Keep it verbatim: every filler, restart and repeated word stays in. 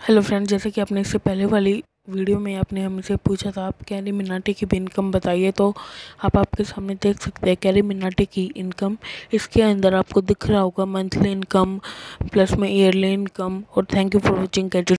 Hello friends, जैसे कि आपने इससे पहले वाली वीडियो में आपने हमसे पूछा था आप कैरी मिनाटी की भी इनकम बताइए, तो आप आपके सामने देख सकते हैं कैरी मिनाटी की इनकम। इसके अंदर आपको दिख रहा होगा मंथली इनकम प्लस में ईयरली इनकम। और थैंक यू फॉर वॉचिंग।